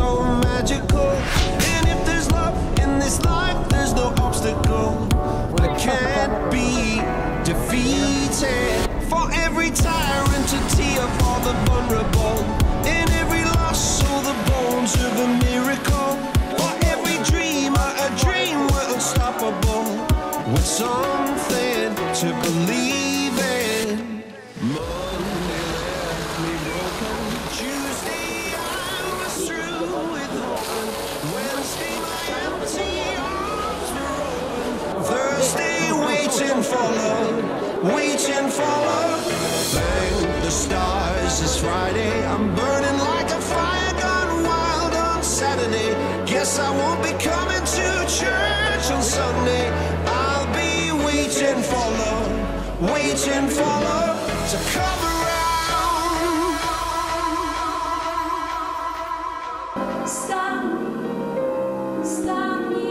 so magical. And if there's love in this life, there's no obstacle that can't be defeated. For every tyrant of all the vulnerable, in every loss, all the bones of a miracle. For every dreamer, a dream we're unstoppable, with something to believe in. Monday left me broken. Tuesday I was through with hoping. Wednesday my empty arms were open. Thursday waiting for love, waiting for love. Thank the stars, it's Friday. I'm burning like a fire gone wild on Saturday. Guess I won't be coming to church on Sunday. I'll be waiting for love, waiting for love to come around. Stop me.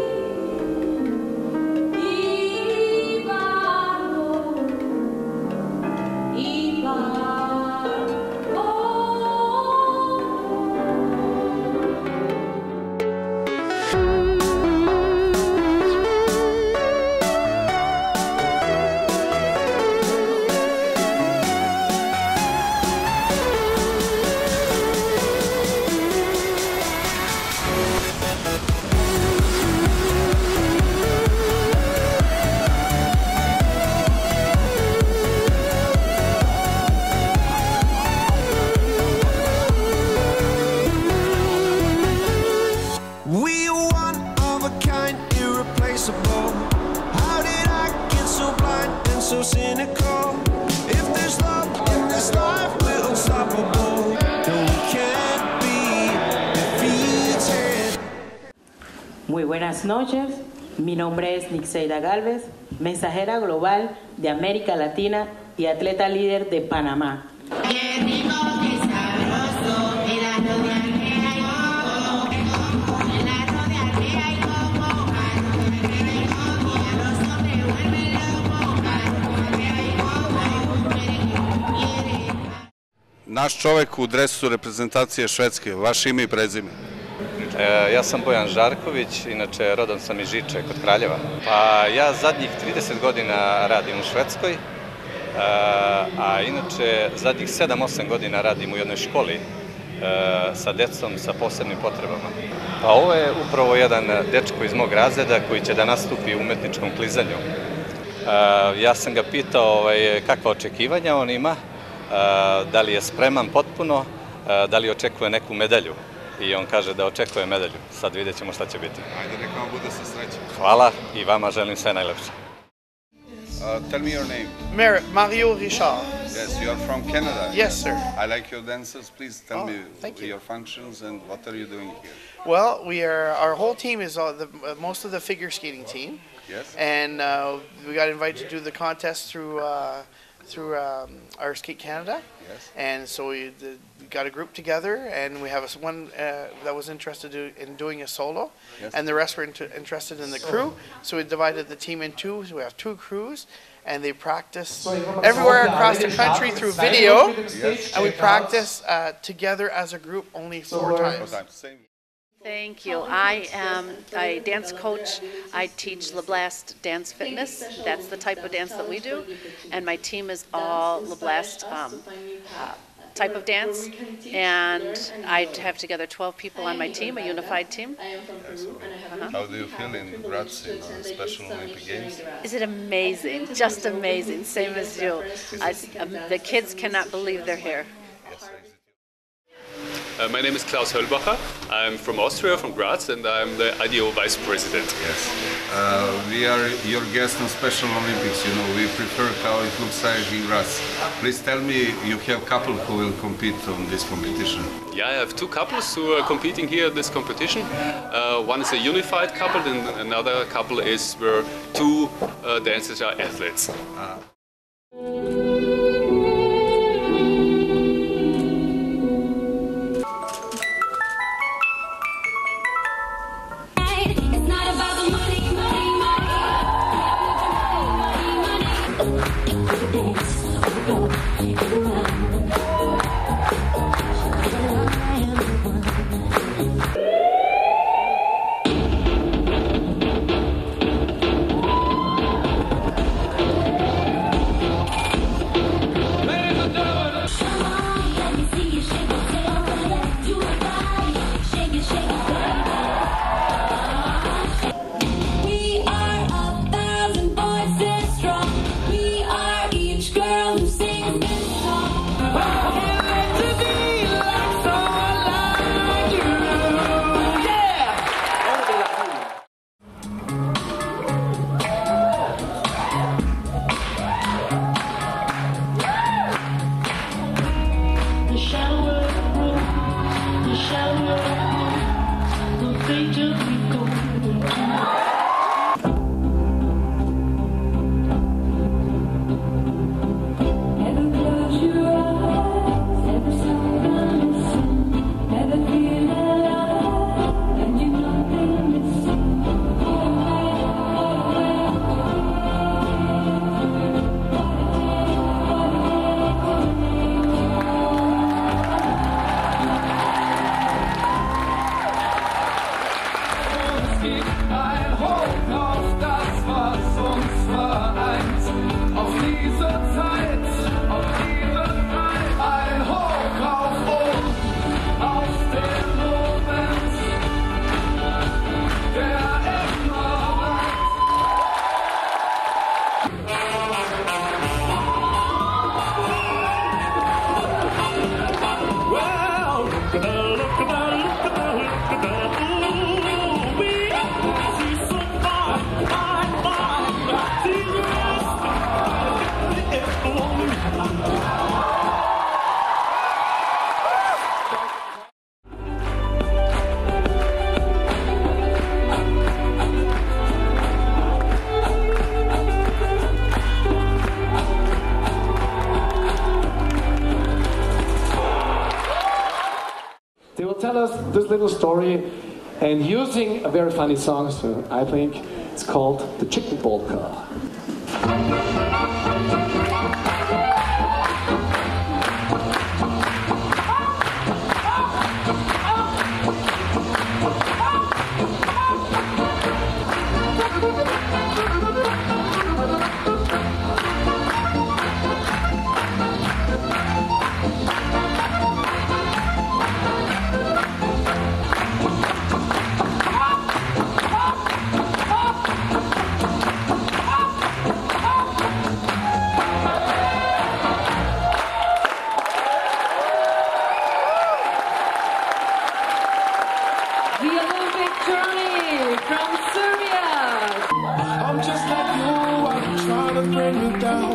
So cynical. If there's love in this life, we're unstoppable. No, we can't be defeated. Muy buenas noches. Mi nombre es Nixeida Galvez, mensajera global de América Latina y atleta líder de Panamá. Naš čovjek u dresu reprezentacije Švedske, vaše ime i prezime? Ja sam Bojan Žarković, inače rodom sam iz Žiče kod Kraljeva. Pa ja zadnjih 30 godina radim u Švedskoj, a inače zadnjih 7-8 godina radim u jednoj školi sa decom sa posebnim potrebama. Pa ovo je upravo jedan dečko iz mog razreda koji će da nastupi u umetničkom klizanju. Ja sam ga pitao kakva očekivanja on ima, da li je spreman potpuno, da li očekuje neku medalju. I on kaže da očekuje medalju. Sad vidjet ćemo šta će biti. Ajde, neka vam bude sa srećom. Hvala i vama želim sve najlepše. Tell me your name. Mario Richard. Yes, you are from Canada. Yes, sir. I like your dancers. Please tell me your functions and what are you doing here? Well, our whole team is most of the figure skating team. Yes. And we got invited to do the contest through our Skate Canada. Yes. And so we got a group together, and we have one that was interested in doing a solo, yes, and the rest were interested in the crew. So we divided the team in two. So we have two crews, and they practice everywhere across the country through video, yes, and we practice together as a group only 4 times. Thank you. I am a dance coach. I teach LeBlast dance fitness. That's the type of dance that we do. And my team is all LeBlast type of dance. And I have together 12 people on my team, a unified team. How do you feel in Graz in Special Olympic Games? Is it amazing? Just amazing. Same as you. The kids cannot believe they're here. My name is Klaus Höllbacher. I'm from Austria, from Graz, and I'm the IDO Vice President. Yes. We are your guest on Special Olympics. You know, we prefer how it looks like in Graz. Please tell me, you have a couple who will compete on this competition. Yeah, I have 2 couples who are competing here at this competition. One is a unified couple, and another couple is where 2 dancers are athletes. They will tell us this little story and using a very funny song, so I think it's called the Chicken Polka. Journeu from Serbia. I'm just like you, I'm trying to bring you down.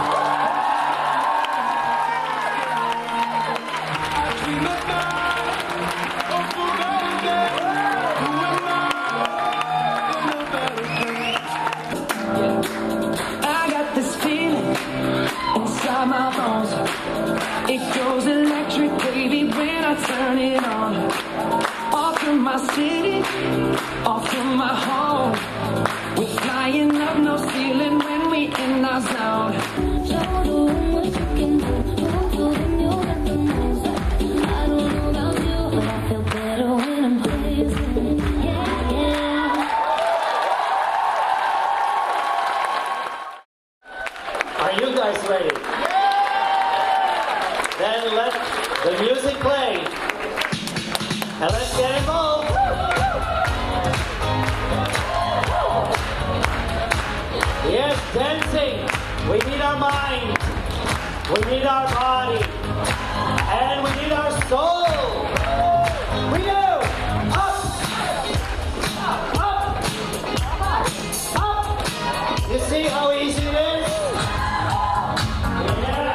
I dream at night of a better day. You and I in a better place. I got this feeling inside my bones. It goes electric, baby, when I turn it on. Off from my city, off from my home. We're flying up, no ceiling when we in our zone. Show them what you can do. Don't do them, you got the moves. I don't know about you, but I feel better when I'm dancing. Yeah, yeah. Are you guys ready? Then let the music play. And let's get involved. Yes, dancing. We need our mind. We need our body. And we need our soul. We do. Up. Up. Up. You see how easy it is? Yeah.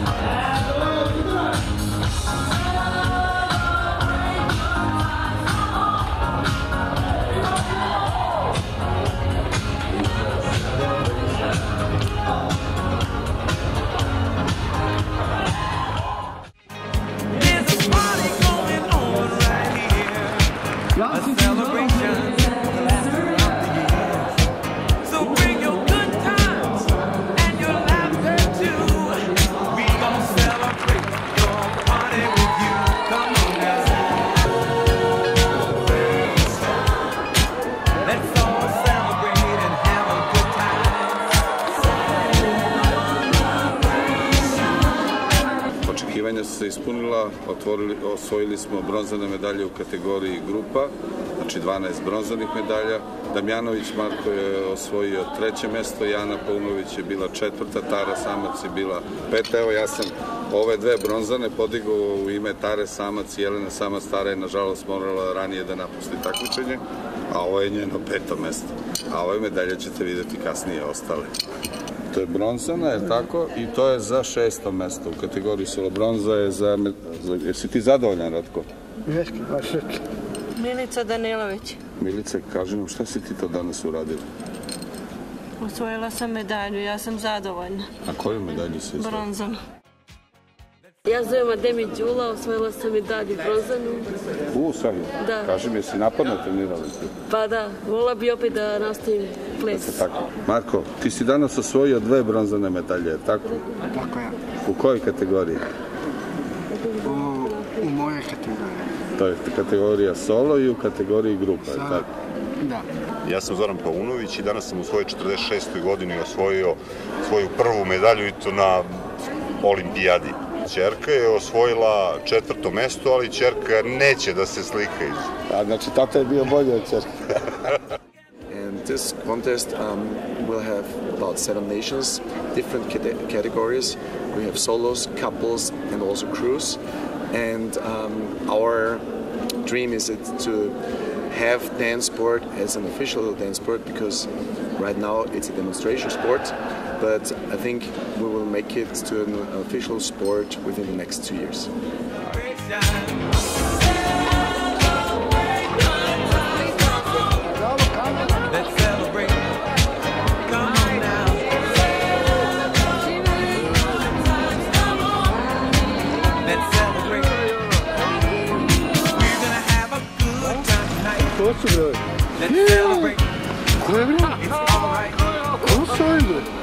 Očekivanja su se ispunila, osvojili smo bronzane medalje u kategoriji grupa, znači 12 bronzanih medalja. Damnjanovic Marko je osvojio 3. mesto, Jana Paunovic je bila 4., Tara Samac je bila 5. Evo ja sam ove dve bronzane podigao u ime Tare Samac. Jelena Samac Tara je nažalost morala ranije da napusti takmičenje, a ovo je njeno 5. mesto. A ove medalje ćete vidjeti kasnije ostale. To je bronzana, je tako? I to je za 6. mesto u kategoriji solo. Bronza je za... Jesi ti zadovoljan, Ratko? Jesi, baš. Milica Danilovic. Milice, kaži nam šta si ti to danas uradila? Osvojila sam medalju, ja sam zadovoljna. A koju medalju si osvojila? Bronzanu. Ja zovem Ademi Đula, osvojila sam medalju bronzanu. Stvarno? Da. Kaži mi, jesi napadno trenirala? Pa da, volila bi opet da nastavim ples. Tako. Marko, ti si danas osvojio 2 bronzane medalje, tako? Tako je. U kojoj kategoriji? U mojoj kategoriji. To je kategorija solo i u kategoriji grupa, je tako? Da. Ja sam Zoran Paunovic i danas sam u svojoj 46. godini osvojio svoju prvu medalju i to na olimpijadi. Ćerka je osvojila 4. mesto, ali ćerka neće da se slika iz. A znači tata je bio bolji od ćerke. And this contest will have about 7 nations, different categories. We have solos, couples, and also crews. And our dream is to have dance sport as an official dance sport, because right now it's a demonstration sport, but I think we will make it to an official sport within the next 2 years. Ko su bre? Ko je bre? Ko su ovim bre?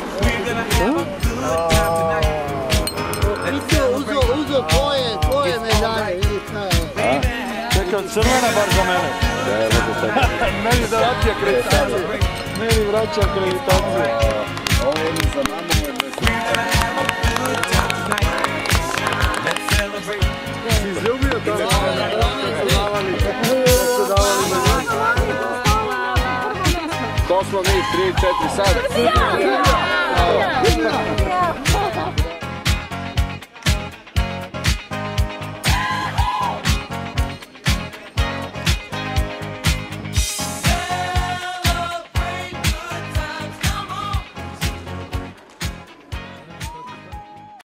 Uzo tvoje medalje, vidi šta je. Čekaj, crvena bar za mene. Meni da vraća akreditacije. Meni vraća akreditacije. Ovo je za mamu je bez... Si izljubio to? To smo mi 3-4 sad.